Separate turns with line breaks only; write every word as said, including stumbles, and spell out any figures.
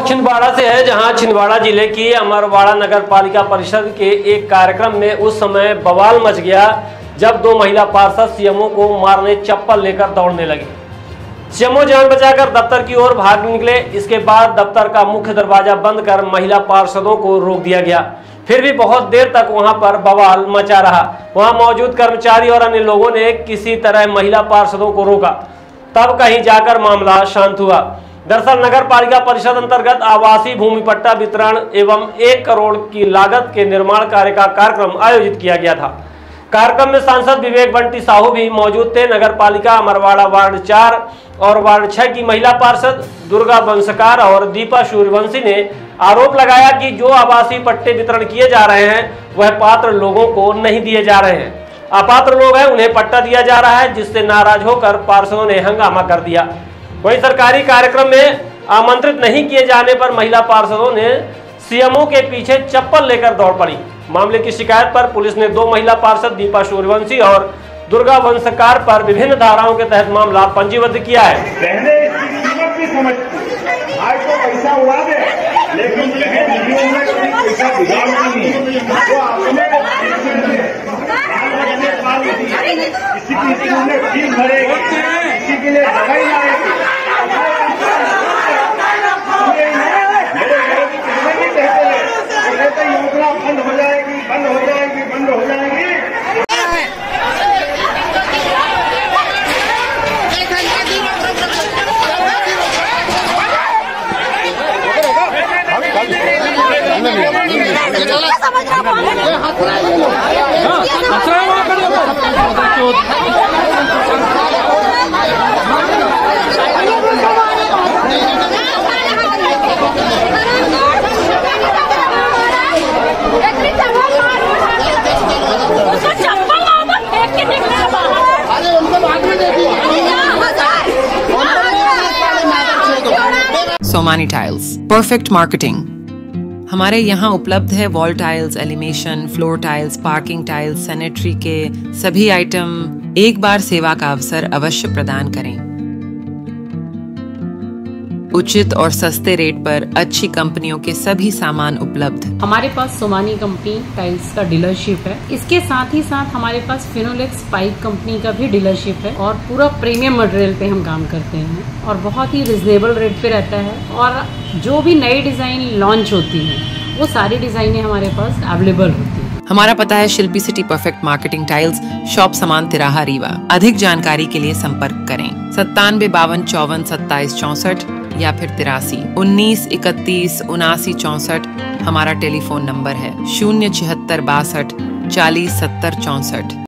छिंदवाड़ा से है, जहां छिंदवाड़ा जिले की अमरवाड़ा नगर पालिका परिषद के एक कार्यक्रम में उस समय बवाल मच गया जब दो महिला पार्षद सीएमओ को मारने चप्पल लेकर दौड़ने लगे। सीएमओ जान बचाकर दफ्तर की ओर भाग निकले। इसके बाद दफ्तर का मुख्य दरवाजा बंद कर महिला पार्षदों को रोक दिया गया। फिर भी बहुत देर तक वहां पर बवाल मचा रहा। वहां मौजूद कर्मचारी और अन्य लोगों ने किसी तरह महिला पार्षदों को रोका, तब कहीं जाकर मामला शांत हुआ। दरअसल नगर पालिका परिषद अंतर्गत आवासीय भूमि पट्टा वितरण एवं एक करोड़ की लागत के निर्माण कार्य का कार्यक्रम आयोजित किया गया था। कार्यक्रम में सांसद विवेक बंटी साहू भी मौजूद थे। नगर पालिका अमरवाड़ा वार्ड चार और वार्ड छह की महिला पार्षद दुर्गा बंसकार और दीपा सूर्यवंशी ने आरोप लगाया कि जो आवासीय पट्टे वितरण किए जा रहे हैं वह पात्र लोगों को नहीं दिए जा रहे हैं। अपात्र लोग हैं उन्हें पट्टा दिया जा रहा है, जिससे नाराज होकर पार्षदों ने हंगामा कर दिया। वहीं सरकारी कार्यक्रम में आमंत्रित नहीं किए जाने पर महिला पार्षदों ने सीएमओ के पीछे चप्पल लेकर दौड़ पड़ी। मामले की शिकायत पर पुलिस ने दो महिला पार्षद दीपा सूर्यवंशी और दुर्गा वंशकार पर विभिन्न धाराओं के तहत मामला पंजीबद्ध किया है।
पहले इसकी कीमत भी समझती, आज तो पैसा उड़ा दे, लेकिन पैसा बिगाड़ नहीं वो अपने किसी किसी ने फीस भरेगी, किसी के लिए दवाई लाएगी। योजना बंद हो जाएगी, बंद हो जाएगी, बंद हो जाएगी।
Somany tiles, perfect marketing. हमारे यहाँ उपलब्ध है wall tiles, elevation, floor tiles, parking tiles, sanitary के सभी आइटम। एक बार सेवा का अवसर अवश्य प्रदान करें। उचित और सस्ते रेट पर अच्छी कंपनियों के सभी सामान उपलब्ध।
हमारे पास सोमानी कंपनी टाइल्स का डीलरशिप है। इसके साथ ही साथ हमारे पास फिनोलेक्स पाइप कंपनी का भी डीलरशिप है और पूरा प्रीमियम मटेरियल पे हम काम करते हैं और बहुत ही रिजनेबल रेट पे रहता है। और जो भी नई डिजाइन लॉन्च होती है वो सारी डिजाइनें हमारे पास अवेलेबल होती है।
हमारा पता है Shilpi city perfect marketing tiles, shop समान तिराहा रीवा। अधिक जानकारी के लिए संपर्क करें सत्तानवे बावन चौवन सत्ताईस चौसठ या फिर तिरासी उन्नीस इकतीस उनासी चौसठ। हमारा टेलीफोन नंबर है शून्य छिहत्तर बासठ चालीस सत्तर चौसठ।